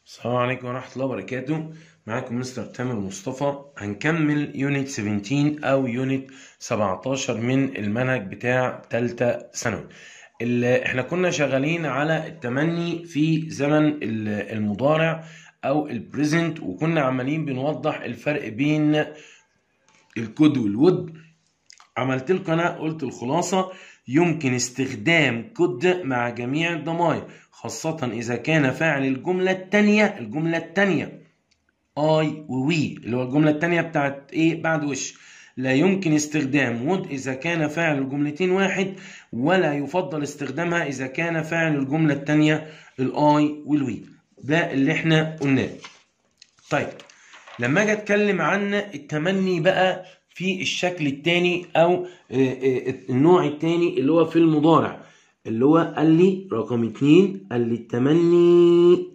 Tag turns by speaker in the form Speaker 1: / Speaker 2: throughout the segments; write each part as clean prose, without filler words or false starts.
Speaker 1: السلام عليكم ورحمة الله وبركاته. معاكم مستر تامر مصطفى. هنكمل يونت 17 أو يونت 17 من المنهج بتاع تالتة ثانوي. احنا كنا شغالين على التمني في زمن المضارع أو البريزنت، وكنا عمالين بنوضح الفرق بين الكود والود. عملت لكم انا قلت الخلاصه: يمكن استخدام كود مع جميع الضمائر، خاصه اذا كان فاعل الجمله الثانيه اي ووي، اللي هو الجمله الثانيه بتاعت ايه بعد وش. لا يمكن استخدام would اذا كان فاعل الجملتين واحد، ولا يفضل استخدامها اذا كان فاعل الجمله الثانيه الاي والوي. ده اللي احنا قلناه. طيب، لما اجي اتكلم عن التمني بقى في الشكل الثاني او النوع الثاني اللي هو في المضارع، اللي هو قال لي رقم 2، قال لي التمني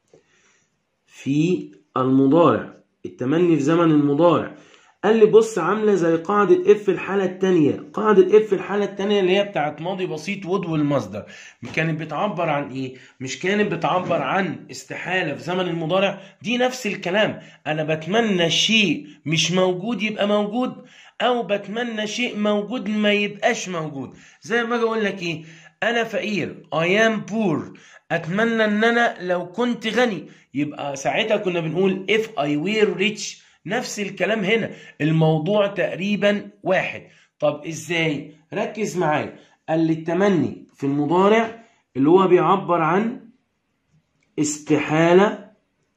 Speaker 1: في المضارع، التمني في زمن المضارع. قال لي بص، عامله زي قاعده اف الحاله الثانيه. قاعده اف الحاله الثانيه اللي هي بتاعت ماضي بسيط وود والمصدر، كانت بتعبر عن ايه؟ مش كانت بتعبر عن استحاله في زمن المضارع؟ دي نفس الكلام. انا بتمنى شيء مش موجود يبقى موجود، او بتمنى شيء موجود ما يبقاش موجود. زي ما اجي اقول لك ايه، انا فقير I am poor، اتمنى ان انا لو كنت غني. يبقى ساعتها كنا بنقول if I were rich. نفس الكلام هنا، الموضوع تقريبا واحد. طب ازاي؟ ركز معايا. قال لي التمني في المضارع اللي هو بيعبر عن استحالة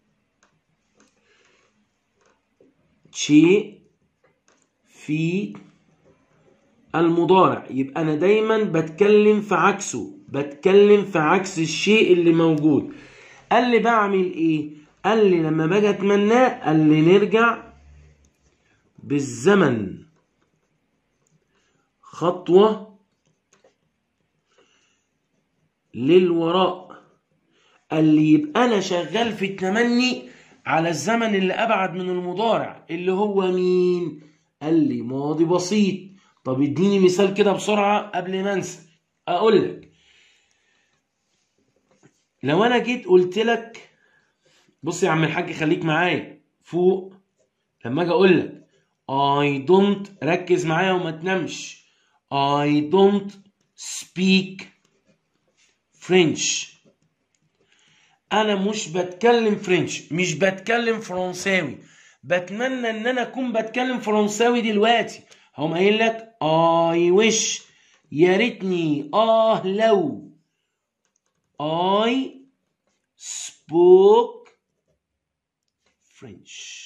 Speaker 1: شيء في المضارع. يبقى انا دايما بتكلم في عكسه، بتكلم في عكس الشيء اللي موجود. قال لي بعمل ايه؟ قال لي لما باجي اتمناه، قال لي نرجع بالزمن خطوة للوراء. قال لي يبقى انا شغال في التمني على الزمن اللي ابعد من المضارع، اللي هو مين؟ قال لي ماضي بسيط. طب اديني مثال كده بسرعة قبل ما انسى. اقول لك، لو انا جيت قلت لك، بص يا عم الحاج خليك معايا فوق، لما اجي اقول لك I don't، ركز معايا وما تنامش، I don't speak French. انا مش بتكلم فرنش، مش بتكلم فرنساوي. بتمنى ان انا اكون بتكلم فرنساوي دلوقتي. هقوم قايل لك I wish، يا ريتني، لو I spoke French.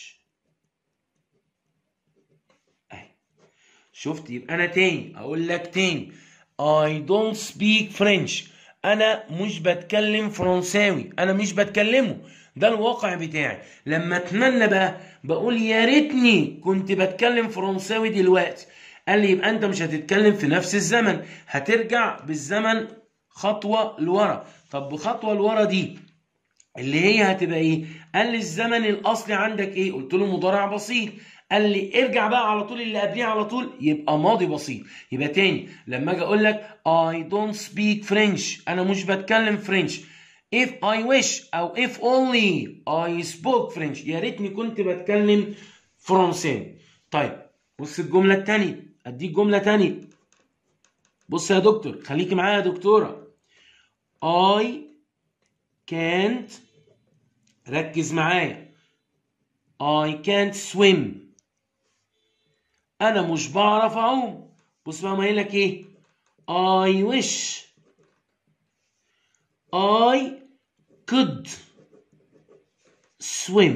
Speaker 1: شفت؟ يبقى انا تاني اقول لك تاني، I don't speak French. انا مش بتكلم فرنساوي، انا مش بتكلمه، ده الواقع بتاعي. لما اتمنى بقى بقول يا ريتني كنت بتكلم فرنساوي دلوقتي. قال لي يبقى انت مش هتتكلم في نفس الزمن، هترجع بالزمن خطوة لورا. طب بخطوة لورا دي اللي هي هتبقى ايه؟ قال لي الزمن الاصلي عندك ايه؟ قلت له مضارع بسيط. قال لي ارجع بقى على طول اللي قبليه على طول، يبقى ماضي بسيط. يبقى تاني لما اجي اقول لك I don't speak French، انا مش بتكلم فرنش. if I wish او if only I spoke French، يا ريتني كنت بتكلم فرنساوي. طيب بص الجملة التانية، اديك جملة تانية. بص يا دكتور، خليكي معايا يا دكتورة. I can't، ركز معايا، I can't swim، انا مش بعرف اعوم. بص بقى ما قايل لك ايه؟ I wish I could swim.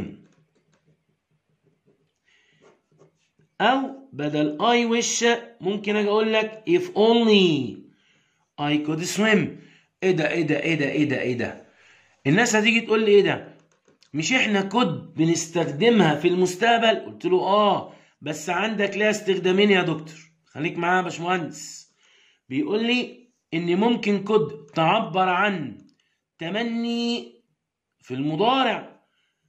Speaker 1: او بدل I wish ممكن اجي اقول لك if only I could swim. ايه ده ايه ده ايه ده ايه ده ايه ده؟ الناس هتيجي تقول لي ايه ده؟ مش احنا كود بنستخدمها في المستقبل؟ قلت له بس عندك ليها استخدامين يا دكتور. خليك معايا يا باشمهندس. بيقول لي ان ممكن كود تعبر عن تمني في المضارع،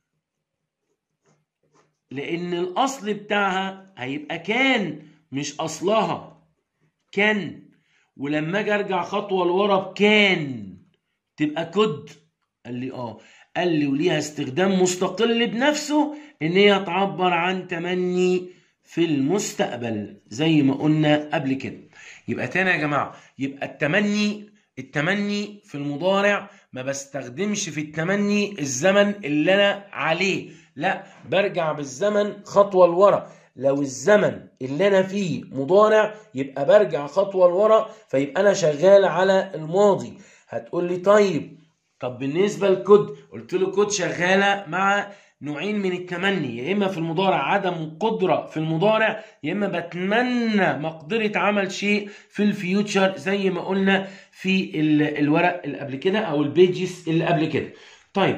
Speaker 1: لان الاصل بتاعها هيبقى كان، مش اصلها كان. ولما اجي ارجع خطوه لورا بكان تبقى كود. قال لي قال لي وليها استخدام مستقل بنفسه ان هي تعبر عن تمني في المستقبل زي ما قلنا قبل كده. يبقى تاني يا جماعه، يبقى التمني في المضارع ما بستخدمش في التمني الزمن اللي انا عليه، لا برجع بالزمن خطوه لورا. لو الزمن اللي انا فيه مضارع يبقى برجع خطوه لورا، فيبقى انا شغال على الماضي. هتقول لي طب بالنسبه لكود، قلت له كود شغاله مع نوعين من التمني، يا اما في المضارع عدم قدره في المضارع، يا اما بتمنى مقدره عمل شيء في الفيوتشر زي ما قلنا في الورق اللي قبل كده او البيجز اللي قبل كده. طيب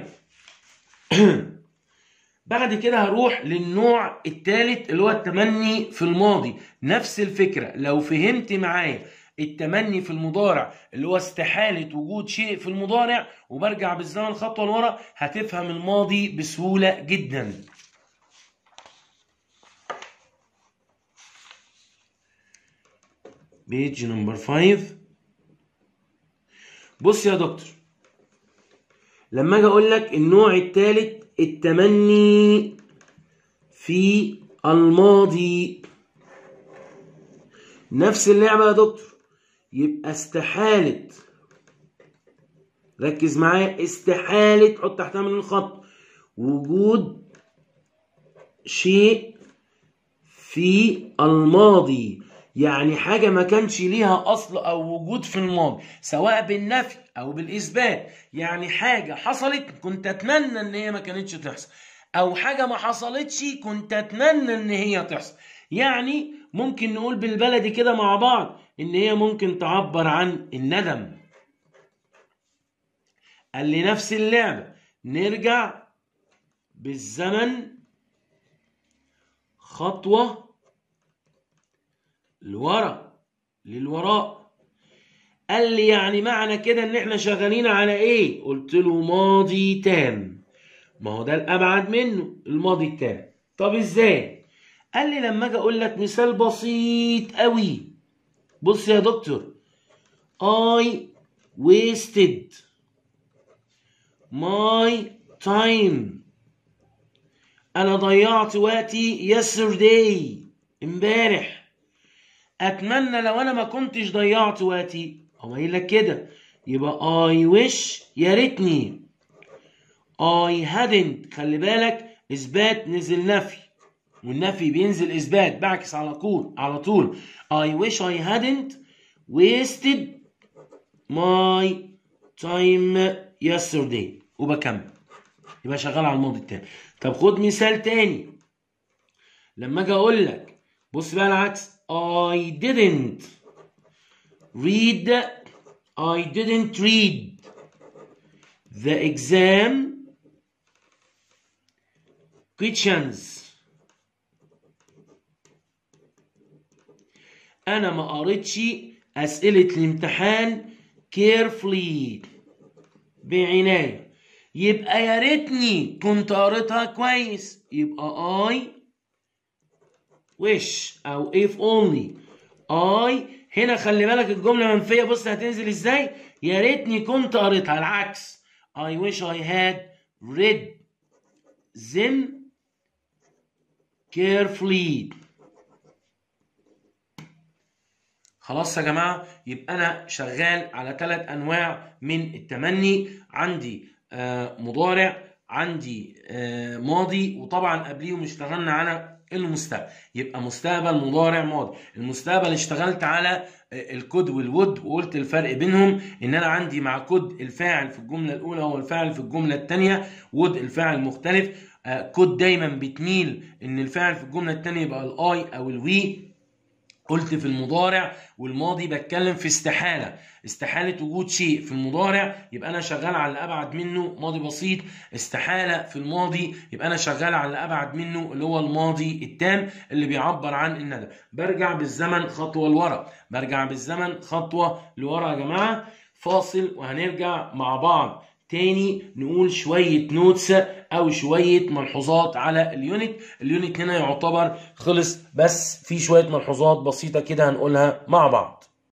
Speaker 1: بعد كده هروح للنوع الثالث اللي هو التمني في الماضي. نفس الفكره، لو فهمت معايا التمني في المضارع اللي هو استحالة وجود شيء في المضارع وبرجع بالزمن خطوة لورا، هتفهم الماضي بسهولة جدا. بيج نمبر 5. بص يا دكتور، لما اجي اقول لك النوع الثالث التمني في الماضي، نفس اللعبة يا دكتور. يبقى استحالة، ركز معايا، استحالة حط تحتها من الخط وجود شيء في الماضي، يعني حاجة ما كانش ليها أصل أو وجود في الماضي سواء بالنفي أو بالإثبات. يعني حاجة حصلت كنت أتمنى إن هي ما كانتش تحصل، أو حاجة ما حصلتش كنت أتمنى إن هي تحصل. يعني ممكن نقول بالبلدي كده مع بعض إن هي ممكن تعبر عن الندم. قال لي نفس اللعبة، نرجع بالزمن خطوة للوراء. قال لي يعني معنى كده ان احنا شغالين على ايه؟ قلت له ماضي تام. ما هو ده الابعد منه الماضي التام. طب ازاي؟ قال لي لما اجي اقول لك مثال بسيط قوي. بص يا دكتور، I wasted my time. انا ضيعت وقتي yesterday، امبارح. اتمنى لو انا ما كنتش ضيعت وقتي. هو قايل لك كده، يبقى I wish، يا ريتني. I hadn't، خلي بالك اثبات نزل نفي، والنفي بينزل اثبات، بعكس على طول. I wish I hadn't wasted my time yesterday، وبكمل. يبقى شغال على الماضي التاني. طب خد مثال تاني. لما اجي اقول لك، بص بقى العكس، I didn't read the exam questions. انا ما قريتش اسئله الامتحان carefully، بعنايه. يبقى يا ريتني كنت قريتها كويس. يبقى I wish او if only. I هنا خلي بالك الجمله منفيه، بص هتنزل ازاي؟ يا ريتني كنت قريتها. العكس، I wish I had read them carefully. خلاص يا جماعه، يبقى انا شغال على 3 انواع من التمني. عندي مضارع، عندي ماضي، وطبعا قبليهم اشتغلنا على المستقبل. يبقى مستقبل، مضارع، ماضي. المستقبل اشتغلت على الكود والود، وقلت الفرق بينهم ان انا عندي مع كود الفاعل في الجمله الاولى هو الفاعل في الجمله الثانيه، ود الفاعل مختلف. كود دايما بتميل ان الفاعل في الجمله الثانيه يبقى الاي او الوي. قلت في المضارع والماضي بتكلم في استحالة وجود شيء في المضارع، يبقى أنا شغال على الأبعد منه ماضي بسيط. استحالة في الماضي، يبقى أنا شغال على الأبعد منه اللي هو الماضي التام اللي بيعبر عن الندم. برجع بالزمن خطوة لورا. يا جماعة فاصل وهنرجع مع بعض تاني نقول شوية نوتس او شوية ملحوظات على اليونت هنا يعتبر خلص، بس في شوية ملحوظات بسيطة كده هنقولها مع بعض.